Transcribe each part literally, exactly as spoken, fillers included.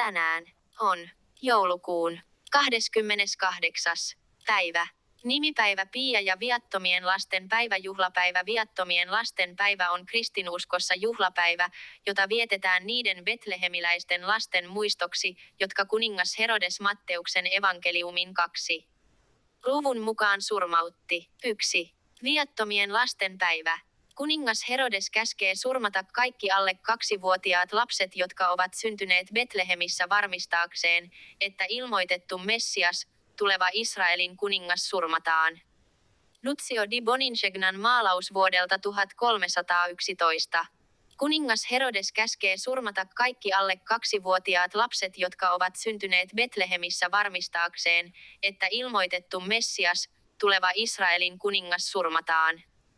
Tänään on joulukuun kahdeskymmeneskahdeksas päivä. Nimipäivä Pia ja viattomien lasten päivä. Juhlapäivä. Viattomien lasten päivä on kristinuskossa juhlapäivä, jota vietetään niiden betlehemiläisten lasten muistoksi, jotka kuningas Herodes Matteuksen evankeliumin kaksi luvun mukaan surmautti. yksi. Viattomien lasten päivä. Kuningas Herodes käskee surmata kaikki alle kaksivuotiaat lapset, jotka ovat syntyneet Betlehemissä varmistaakseen, että ilmoitettu Messias, tuleva Israelin kuningas surmataan. Lucio di Bonincegnan maalaus vuodelta tuhatkolmesataayksitoista. Kuningas Herodes käskee surmata kaikki alle kaksivuotiaat lapset, jotka ovat syntyneet Betlehemissä varmistaakseen, että ilmoitettu Messias, tuleva Israelin kuningas surmataan.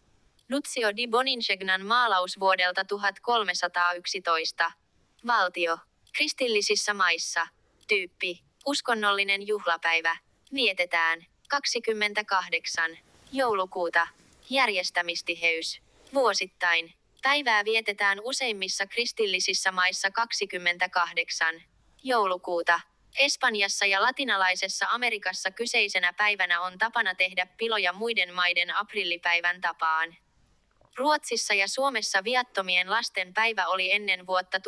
Lucio di Bonincegnan maalaus vuodelta tuhatkolmesataayksitoista. Valtio. Kristillisissä maissa. Tyyppi. Uskonnollinen juhlapäivä. Vietetään kaksikymmentäkahdeksan joulukuuta. Järjestämistiheys. Vuosittain. Päivää vietetään useimmissa kristillisissä maissa kaksikymmentäkahdeksan joulukuuta. Espanjassa ja latinalaisessa Amerikassa kyseisenä päivänä on tapana tehdä piloja muiden maiden aprillipäivän tapaan. Ruotsissa ja Suomessa viattomien lasten päivä oli ennen vuotta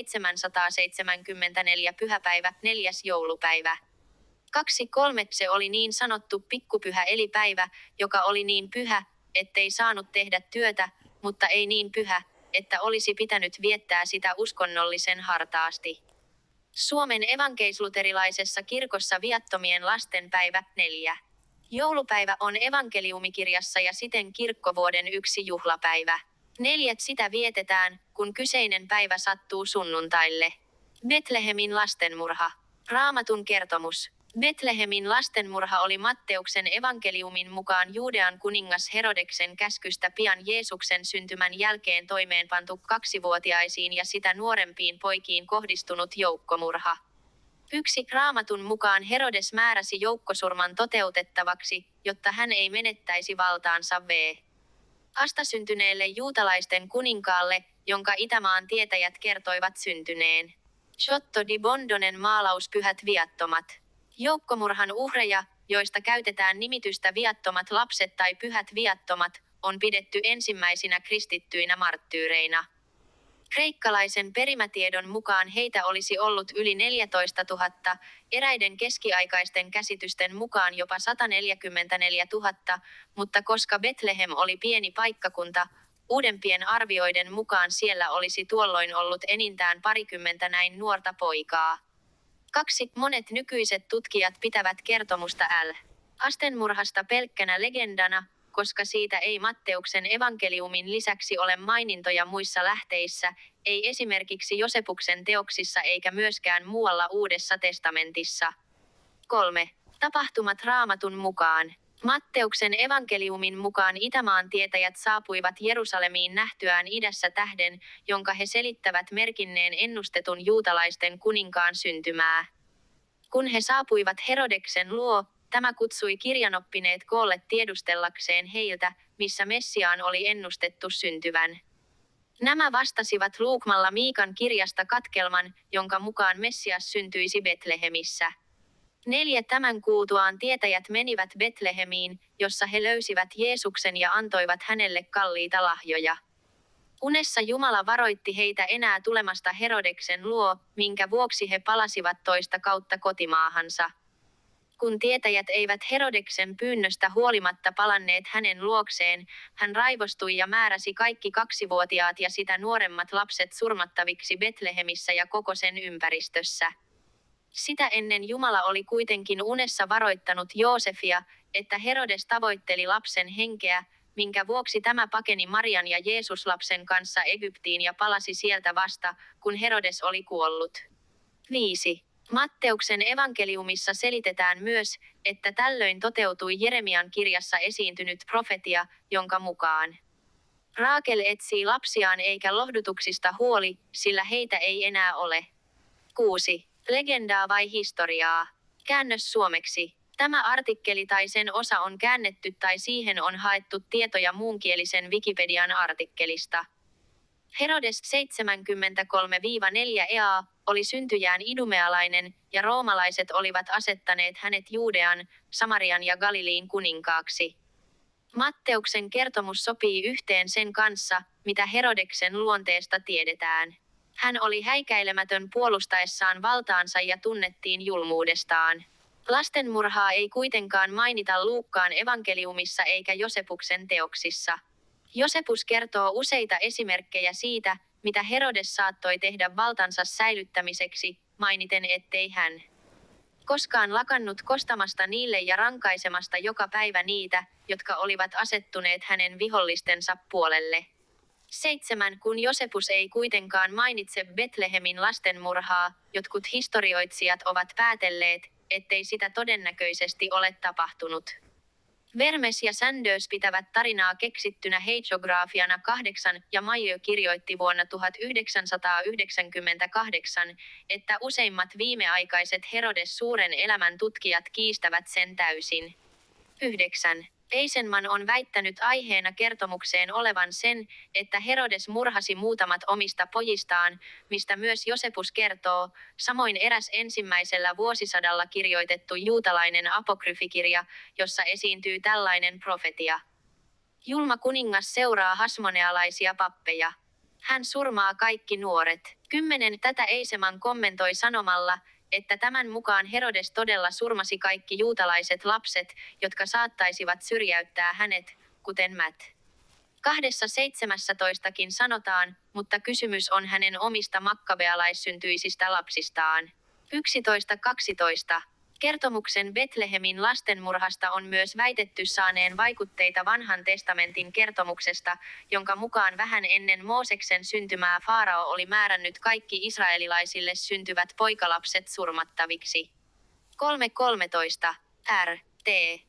tuhatseitsemänsataaseitsemänkymmentäneljä pyhäpäivä, neljäs joulupäivä. kaksi kolme Se oli niin sanottu pikkupyhä eli päivä, joka oli niin pyhä, ettei saanut tehdä työtä, mutta ei niin pyhä, että olisi pitänyt viettää sitä uskonnollisen hartaasti. Suomen evankeisluterilaisessa kirkossa viattomien lasten päivä, neljä. Joulupäivä on evankeliumikirjassa ja siten kirkkovuoden yksi juhlapäivä. Neljät sitä vietetään, kun kyseinen päivä sattuu sunnuntaille. Betlehemin lastenmurha. Raamatun kertomus. Betlehemin lastenmurha oli Matteuksen evankeliumin mukaan Juudean kuningas Herodeksen käskystä pian Jeesuksen syntymän jälkeen toimeenpantu kaksivuotiaisiin ja sitä nuorempiin poikiin kohdistunut joukkomurha. Yksi Raamatun mukaan Herodes määräsi joukkosurman toteutettavaksi, jotta hän ei menettäisi valtaansa v. Vastasyntyneelle juutalaisten kuninkaalle, jonka Itämaan tietäjät kertoivat syntyneen. Giotto di Bondonen maalaus Pyhät viattomat. Joukkomurhan uhreja, joista käytetään nimitystä viattomat lapset tai pyhät viattomat, on pidetty ensimmäisinä kristittyinä marttyyreina. Kreikkalaisen perimätiedon mukaan heitä olisi ollut yli neljätoistatuhatta, eräiden keskiaikaisten käsitysten mukaan jopa sataneljäkymmentäneljätuhatta, mutta koska Betlehem oli pieni paikkakunta, uudempien arvioiden mukaan siellä olisi tuolloin ollut enintään parikymmentä näin nuorta poikaa. Kaksi. Monet nykyiset tutkijat pitävät kertomusta L. Lastenmurhasta pelkkänä legendana, koska siitä ei Matteuksen evankeliumin lisäksi ole mainintoja muissa lähteissä, ei esimerkiksi Josepuksen teoksissa eikä myöskään muualla Uudessa testamentissa. kolme. Tapahtumat Raamatun mukaan. Matteuksen evankeliumin mukaan Itämaan tietäjät saapuivat Jerusalemiin nähtyään idässä tähden, jonka he selittävät merkinneen ennustetun juutalaisten kuninkaan syntymää. Kun he saapuivat Herodeksen luo, tämä kutsui kirjanoppineet koolle tiedustellakseen heiltä, missä Messiaan oli ennustettu syntyvän. Nämä vastasivat Luukmalla Miikan kirjasta katkelman, jonka mukaan Messias syntyisi Betlehemissä. Neljä. Tämän kuultuaan tietäjät menivät Betlehemiin, jossa he löysivät Jeesuksen ja antoivat hänelle kalliita lahjoja. Unessa Jumala varoitti heitä enää tulemasta Herodeksen luo, minkä vuoksi he palasivat toista kautta kotimaahansa. Kun tietäjät eivät Herodeksen pyynnöstä huolimatta palanneet hänen luokseen, hän raivostui ja määräsi kaikki kaksivuotiaat ja sitä nuoremmat lapset surmattaviksi Betlehemissä ja koko sen ympäristössä. Sitä ennen Jumala oli kuitenkin unessa varoittanut Joosefia, että Herodes tavoitteli lapsen henkeä, minkä vuoksi tämä pakeni Marian ja Jeesuslapsen kanssa Egyptiin ja palasi sieltä vasta, kun Herodes oli kuollut. viisi. Matteuksen evankeliumissa selitetään myös, että tällöin toteutui Jeremian kirjassa esiintynyt profetia, jonka mukaan Raakel etsii lapsiaan eikä lohdutuksista huoli, sillä heitä ei enää ole. kuusi. Legendaa vai historiaa? Käännös suomeksi. Tämä artikkeli tai sen osa on käännetty tai siihen on haettu tietoja muunkielisen Wikipedian artikkelista. Herodes seitsemänkymmentäkolme neljä E A oli syntyjään idumealainen, ja roomalaiset olivat asettaneet hänet Juudean, Samarian ja Galilean kuninkaaksi. Matteuksen kertomus sopii yhteen sen kanssa, mitä Herodeksen luonteesta tiedetään. Hän oli häikäilemätön puolustaessaan valtaansa ja tunnettiin julmuudestaan. Lastenmurhaa ei kuitenkaan mainita Luukkaan evankeliumissa eikä Josepuksen teoksissa. Josepus kertoo useita esimerkkejä siitä, mitä Herodes saattoi tehdä valtansa säilyttämiseksi, mainiten ettei hän koskaan lakannut kostamasta niille ja rankaisemasta joka päivä niitä, jotka olivat asettuneet hänen vihollistensa puolelle. seitsemän Kun Josepus ei kuitenkaan mainitse Betlehemin lastenmurhaa, jotkut historioitsijat ovat päätelleet, ettei sitä todennäköisesti ole tapahtunut. Vermes ja Sanders pitävät tarinaa keksittynä hagiografiana kahdeksan ja Mayo kirjoitti vuonna tuhatyhdeksänsataayhdeksänkymmentäkahdeksan, että useimmat viimeaikaiset Herodes suuren elämän tutkijat kiistävät sen täysin. yhdeksän Eisenman on väittänyt aiheena kertomukseen olevan sen, että Herodes murhasi muutamat omista pojistaan, mistä myös Josepus kertoo, samoin eräs ensimmäisellä vuosisadalla kirjoitettu juutalainen apokryfikirja, jossa esiintyy tällainen profetia. Julma kuningas seuraa hasmonealaisia pappeja. Hän surmaa kaikki nuoret. kymmenen Tätä Eiseman kommentoi sanomalla, että tämän mukaan Herodes todella surmasi kaikki juutalaiset lapset, jotka saattaisivat syrjäyttää hänet, kuten Matt. Kahdessa seitsemässätoistakin sanotaan, mutta kysymys on hänen omista makkabealaissyntyisistä lapsistaan. yksitoista kaksitoista Kertomuksen Betlehemin lastenmurhasta on myös väitetty saaneen vaikutteita vanhan testamentin kertomuksesta, jonka mukaan vähän ennen Mooseksen syntymää Faarao oli määrännyt kaikki israelilaisille syntyvät poikalapset surmattaviksi. kolme kolmetoista R. T.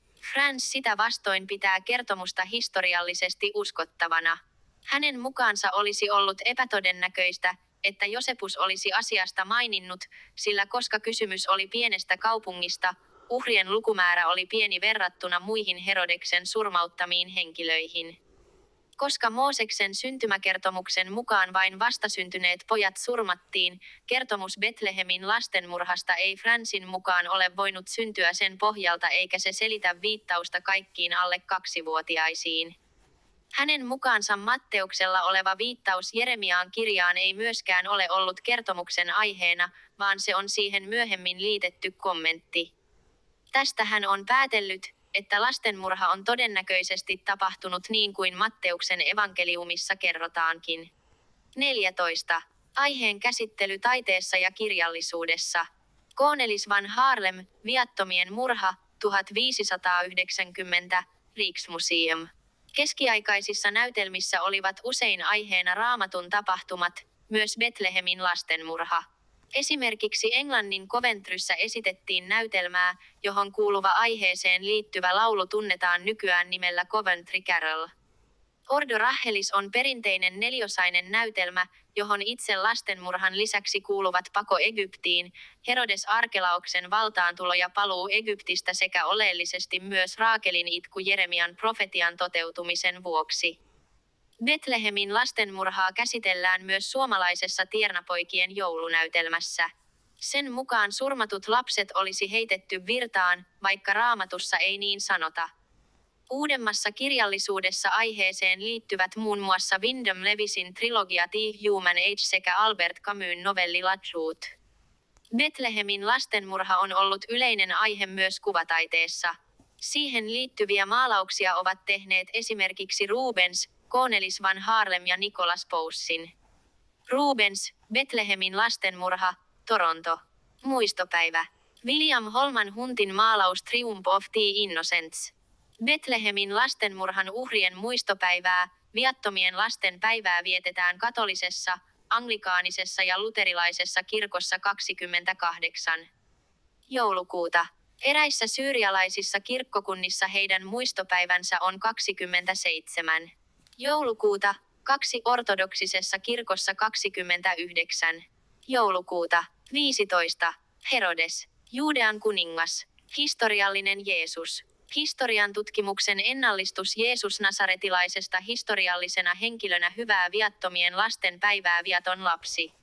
Franz sitä vastoin pitää kertomusta historiallisesti uskottavana. Hänen mukaansa olisi ollut epätodennäköistä, että Josepus olisi asiasta maininnut, sillä koska kysymys oli pienestä kaupungista, uhrien lukumäärä oli pieni verrattuna muihin Herodeksen surmauttamiin henkilöihin. Koska Mooseksen syntymäkertomuksen mukaan vain vastasyntyneet pojat surmattiin, kertomus Betlehemin lastenmurhasta ei Franzin mukaan ole voinut syntyä sen pohjalta eikä se selitä viittausta kaikkiin alle kaksivuotiaisiin. Hänen mukaansa Matteuksella oleva viittaus Jeremiaan kirjaan ei myöskään ole ollut kertomuksen aiheena, vaan se on siihen myöhemmin liitetty kommentti. Tästä hän on päätellyt, että lastenmurha on todennäköisesti tapahtunut niin kuin Matteuksen evankeliumissa kerrotaankin. neljätoista Aiheen käsittely taiteessa ja kirjallisuudessa. Cornelis van Haarlem, Viattomien murha, tuhatviisisataayhdeksänkymmentä, Rijksmuseum. Keskiaikaisissa näytelmissä olivat usein aiheena Raamatun tapahtumat, myös Betlehemin lastenmurha. Esimerkiksi Englannin Coventryssä esitettiin näytelmää, johon kuuluva aiheeseen liittyvä laulu tunnetaan nykyään nimellä Coventry Carol. Ordo Rachelis on perinteinen neliosainen näytelmä, johon itse lastenmurhan lisäksi kuuluvat pako Egyptiin, Herodes Arkelaoksen valtaantulo ja paluu Egyptistä sekä oleellisesti myös Raakelin itku Jeremian profetian toteutumisen vuoksi. Betlehemin lastenmurhaa käsitellään myös suomalaisessa Tiernapoikien joulunäytelmässä. Sen mukaan surmatut lapset olisi heitetty virtaan, vaikka Raamatussa ei niin sanota. Uudemmassa kirjallisuudessa aiheeseen liittyvät muun muassa Wyndham Lewisin trilogia The Human Age sekä Albert Camusin novelli La Truth. Betlehemin lastenmurha on ollut yleinen aihe myös kuvataiteessa. Siihen liittyviä maalauksia ovat tehneet esimerkiksi Rubens, Cornelis van Haarlem ja Nicholas Poussin. Rubens, Betlehemin lastenmurha, Toronto. Muistopäivä. William Holman Huntin maalaus Triumph of the Innocents. Betlehemin lastenmurhan uhrien muistopäivää, viattomien lasten päivää vietetään katolisessa, anglikaanisessa ja luterilaisessa kirkossa kaksikymmentäkahdeksan. Joulukuuta. Eräissä syyrialaisissa kirkkokunnissa heidän muistopäivänsä on kaksikymmentäseitsemän. Joulukuuta, kaksi ortodoksisessa kirkossa kaksikymmentäyhdeksän. Joulukuuta, viisitoista. Herodes, Juudean kuningas, historiallinen Jeesus. Historian tutkimuksen ennallistus Jeesus Nasaretilaisesta historiallisena henkilönä hyvää viattomien lasten päivää viaton lapsi.